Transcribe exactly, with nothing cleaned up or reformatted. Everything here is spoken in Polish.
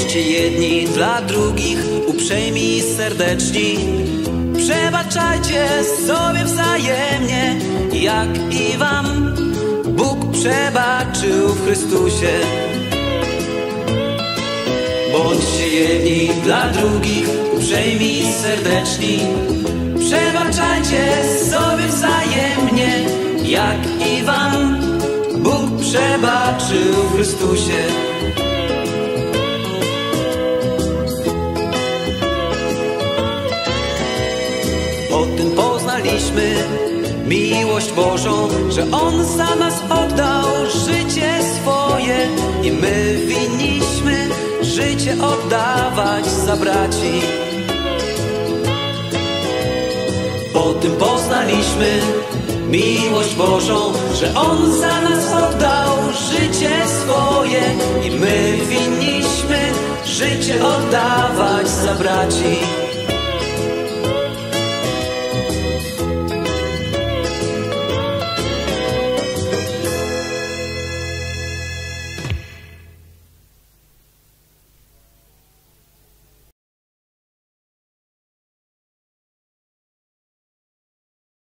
Bądźcie jedni dla drugich, uprzejmi i serdeczni. Przebaczajcie sobie wzajemnie, jak i wam Bóg przebaczył w Chrystusie. Bądźcie jedni dla drugich, uprzejmi i serdeczni. Przebaczajcie sobie wzajemnie, jak i wam Bóg przebaczył w Chrystusie. Po tym poznaliśmy miłość Bożą, że On za nas oddał życie swoje i my winniśmy życie oddawać za braci. Po tym poznaliśmy miłość Bożą, że On za nas oddał życie swoje i my winniśmy życie oddawać za braci.